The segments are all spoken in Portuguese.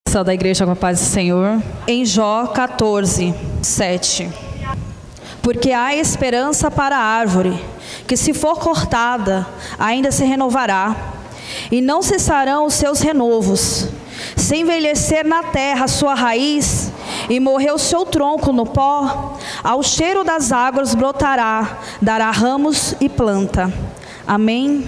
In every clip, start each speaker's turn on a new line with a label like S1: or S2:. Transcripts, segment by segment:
S1: Da igreja com a paz do Senhor, em Jó 14, 7. Porque há esperança para a árvore, que se for cortada, ainda se renovará, e não cessarão os seus renovos. Se envelhecer na terra a sua raiz, e morrer o seu tronco no pó, ao cheiro das águas brotará, dará ramos e planta. Amém.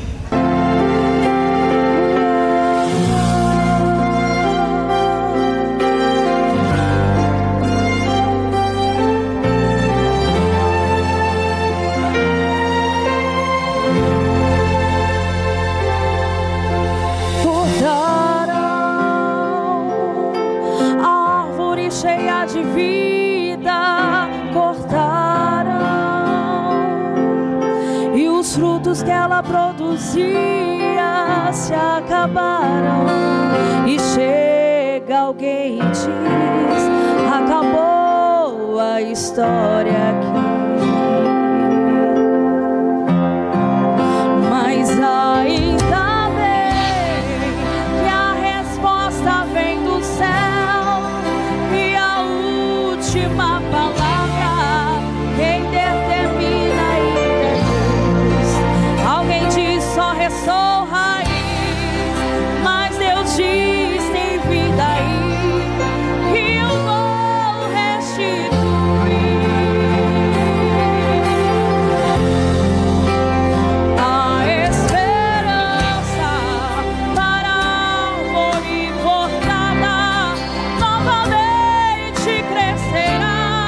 S2: De vida cortaram, e os frutos que ela produzia se acabaram. E chega alguém e diz: acabou a história aqui. Mas ainda bem que a resposta vem do céu. Última palavra, quem determina é Deus. Alguém diz só ressoa raiz, mas Deus diz tem vida aí, e eu vou restituir. A esperança para a árvore cortada novamente crescerá.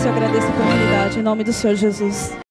S1: eu agradeço a oportunidade. Em nome do Senhor Jesus.